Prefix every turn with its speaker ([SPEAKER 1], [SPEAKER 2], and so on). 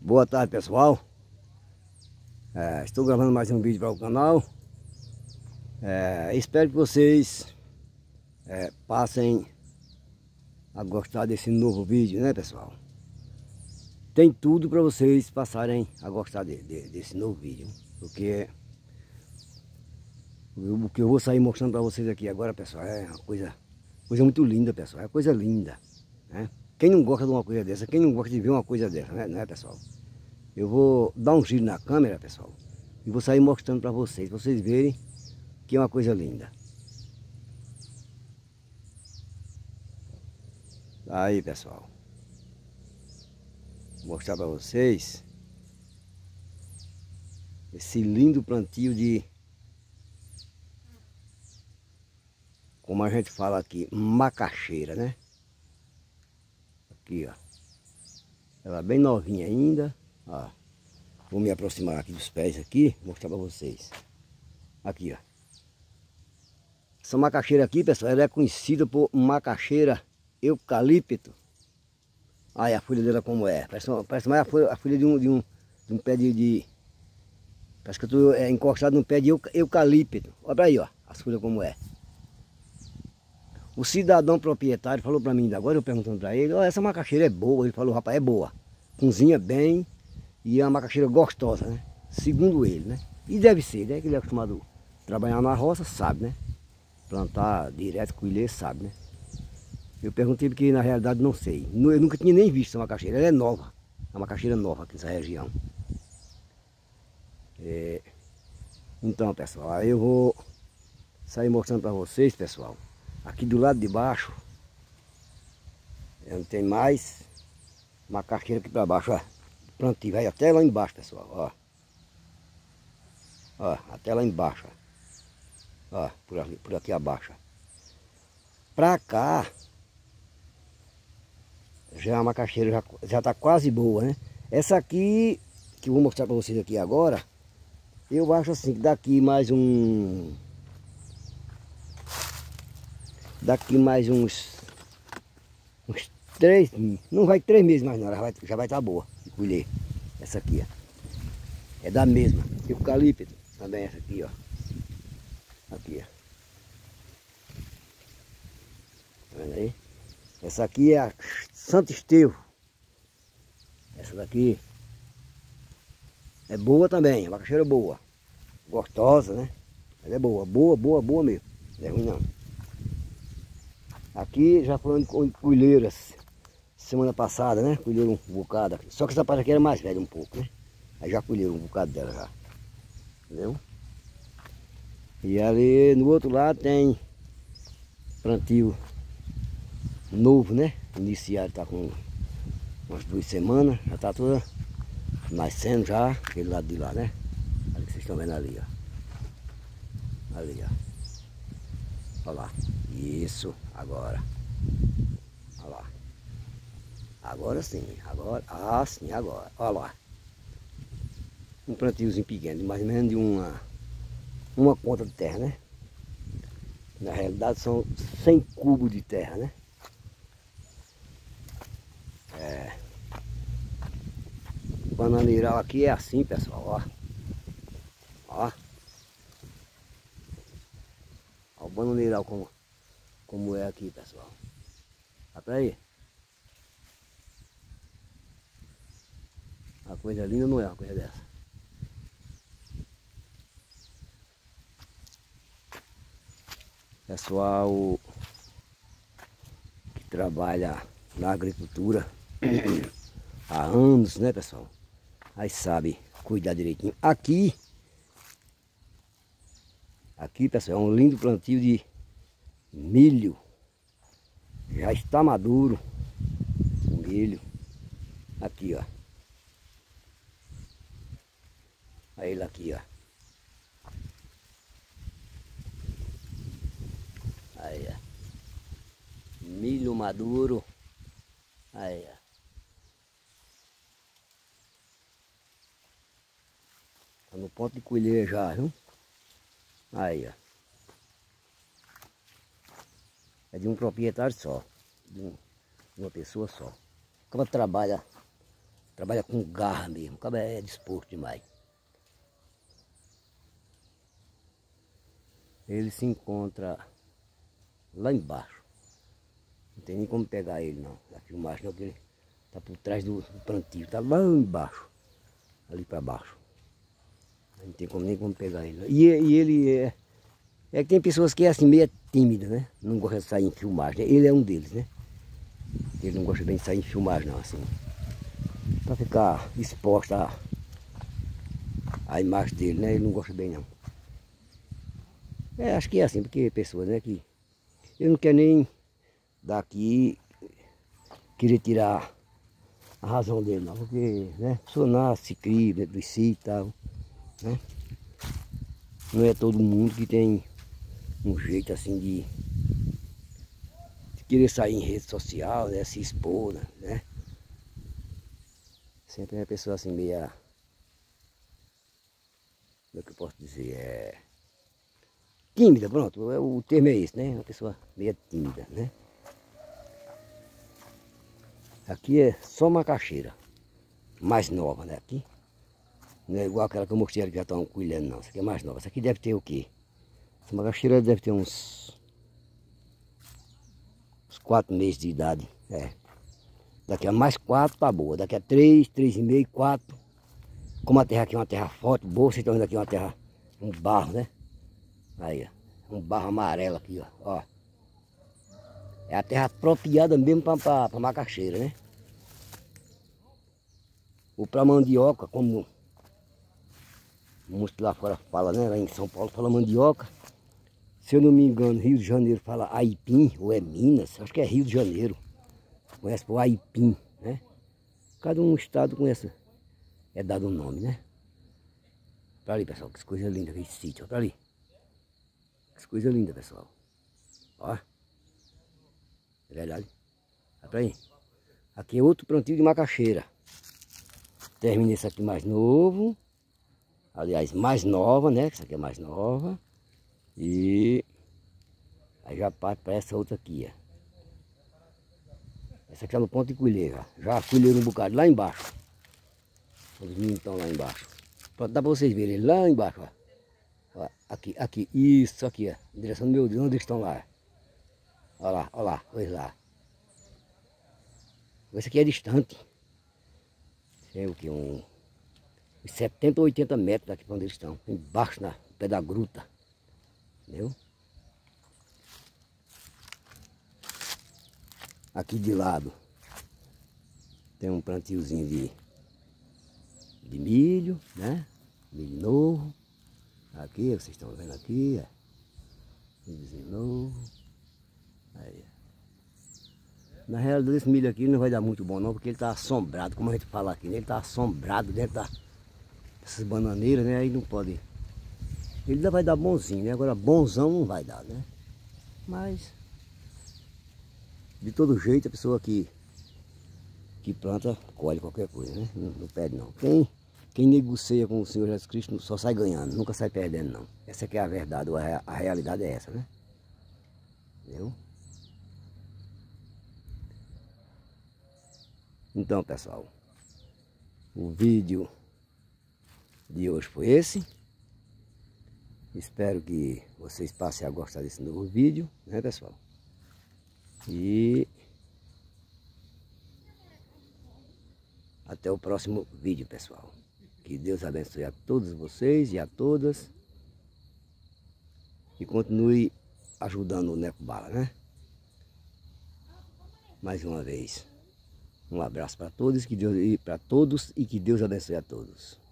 [SPEAKER 1] Boa tarde, pessoal. Estou gravando mais um vídeo para o canal. Espero que vocês passem a gostar desse novo vídeo, né, pessoal? Tem tudo para vocês passarem a gostar desse novo vídeo, porque o que eu vou sair mostrando para vocês aqui agora, pessoal, é uma coisa muito linda, pessoal. É coisa linda, né? Quem não gosta de uma coisa dessa, quem não gosta de ver uma coisa dessa, né, pessoal? Eu vou dar um giro na câmera, pessoal, e vou sair mostrando para vocês verem que é uma coisa linda. Aí, pessoal, vou mostrar para vocês esse lindo plantio de, como a gente fala aqui, macaxeira, né? Aqui, ó. Ela bem novinha ainda, ó. Vou me aproximar aqui dos pés aqui, mostrar para vocês. Aqui, ó. Essa macaxeira aqui, pessoal, ela é conhecida por macaxeira eucalipto. Aí a folha dela como é. Parece mais a folha de um pé de... Parece que eu estou encostado num pé de eucalipto. Olha pra aí, ó, as folhas como é. O cidadão proprietário falou para mim ainda agora, eu perguntando para ele, ó, essa macaxeira é boa. Ele falou, rapaz, é boa. Cozinha bem e é uma macaxeira gostosa, né? Segundo ele, né? E deve ser, né? Que ele é acostumado a trabalhar na roça, sabe, né? Plantar direto, colher, sabe, né? Eu perguntei porque na realidade não sei. Eu nunca tinha nem visto essa macaxeira. Ela é nova. É uma macaxeira nova aqui nessa região. Então, pessoal, aí eu vou sair mostrando para vocês, pessoal. Aqui do lado de baixo, não tem mais macaxeira aqui para baixo, ó. Plantio, vai até lá embaixo, pessoal, ó. Ó, até lá embaixo, ó. Ó, por aqui abaixo. Pra cá, já a macaxeira já tá quase boa, né? Essa aqui, que eu vou mostrar para vocês aqui agora, eu acho assim, que daqui mais uns 3, não vai 3 meses mais não, já vai estar boa de colher. Essa aqui, ó. É da mesma, eucalipto também essa aqui, ó. Aqui, ó. Tá vendo aí? Essa aqui é a Santo Estevão. Essa daqui é boa também, a macaxeira é boa. Gostosa, né? Ela é boa, boa mesmo. Não é ruim não. Aqui já foi onde colheram semana passada, né? Colheram um bocado. Só que essa parte aqui era mais velha um pouco, né? Aí já colheram um bocado dela já. Entendeu? E ali no outro lado tem plantio novo, né? Iniciado, tá com umas 2 semanas. Já tá toda nascendo já, aquele lado de lá, né? Olha que vocês estão vendo ali, ó. Ali, ó. Olha lá. Isso, agora. Olha lá. Agora sim, agora. Ah, sim, agora. Olha lá. Um plantiozinho pequeno, mais ou menos de uma conta de terra, né? Na realidade são 100 cubos de terra, né? O bananeiral aqui é assim, pessoal, ó. Ó. Ó o bananeiral como é aqui, pessoal. Olha pra aí. Uma coisa linda não é uma coisa dessa. Pessoal que trabalha na agricultura há anos, né, pessoal? Aí sabe cuidar direitinho. Aqui, pessoal, é um lindo plantio de milho. Já está maduro o milho. Aqui, ó. Aí ele aqui, ó. Aí, ó. Milho maduro. Aí, ó. Tá no ponto de colher já, viu? Aí, ó. É de um proprietário só. De uma pessoa só. Como trabalha trabalha com garra mesmo, o cara é disposto demais. Ele se encontra lá embaixo. Não tem nem como pegar ele não, da filmagem não, porque ele tá por trás do plantio, tá lá embaixo, ali para baixo. Não tem nem como pegar ele. E ele é que tem pessoas que é assim, meio tímida, né? Não gosta de sair em filmagem. Ele é um deles, né? Ele não gosta bem de sair em filmagem não, assim. Para ficar exposta a imagem dele, né? Ele não gosta bem não. Acho que é assim, porque pessoas, né, que ele não quer nem daqui querer tirar a razão dele não, porque, né, a pessoa nasce, cria dentro do si e tal, né? Não é todo mundo que tem um jeito assim de querer sair em rede social, né, se expor, né? Sempre é uma pessoa assim meia, como é que eu posso dizer, tímida, pronto, o termo é esse, né? Uma pessoa meia tímida, né? Aqui é só macaxeira, mais nova, né? Aqui não é igual aquela que eu mostrei ali que já estão colhendo, não. Essa aqui é mais nova. Essa aqui deve ter o quê? Essa macaxeira deve ter uns 4 meses de idade. Daqui a mais 4 tá boa. Daqui a 3, 3,5, 4. Como a terra aqui é uma terra forte, boa, vocês estão vendo aqui uma terra, um barro, né? Aí, ó. Um barro amarelo aqui, ó. É a terra apropriada mesmo para macaxeira, né? Ou para mandioca, como muitos lá fora fala, né? Lá em São Paulo fala mandioca. Se eu não me engano, Rio de Janeiro fala aipim, ou é Minas, acho que é Rio de Janeiro. Conhece por aipim, né? Cada um estado conhece, é dado um nome, né? Pra ali, pessoal, que coisa linda aquele sítio, ó, pra ali. Que coisa linda, pessoal. Ó. É verdade. Olha pra aí. Aqui é outro plantio de macaxeira. Termina esse aqui mais novo. Aliás, mais nova, né? Essa aqui é mais nova. E aí já parte para essa outra aqui, ó. Essa aqui é no ponto de colher, já colheram um bocado lá embaixo. Os meninos estão lá embaixo. Pronto, dá para vocês verem ele lá embaixo, ó. Aqui, isso aqui, ó. Em direção do meu Deus, onde eles estão lá. Olha lá, olha lá. Esse aqui é distante. É o que? Uns 70 ou 80 metros daqui para onde eles estão. Embaixo, no pé da gruta. Entendeu? Aqui de lado tem um plantiozinho de milho, né? Milho novo. Aqui, vocês estão vendo aqui, ó. Milhozinho novo. Aí. Na realidade esse milho aqui não vai dar muito bom não, porque ele está assombrado, como a gente fala aqui, né? Ele está assombrado dentro dessas bananeiras, né? Aí não pode. Ele ainda vai dar bonzinho, né? Agora bonzão não vai dar, né? Mas de todo jeito a pessoa que planta, colhe qualquer coisa, né? Não perde não. Quem negocia com o Senhor Jesus Cristo só sai ganhando, nunca sai perdendo não. Essa que é a verdade, a realidade é essa, né? Entendeu? Então, pessoal, o vídeo de hoje foi esse. Espero que vocês passem a gostar desse novo vídeo, né, pessoal? E até o próximo vídeo, pessoal. Que Deus abençoe a todos vocês e a todas. E continue ajudando o Neco Bala, né? Mais uma vez. Um abraço para todos, para todos e que Deus abençoe a todos.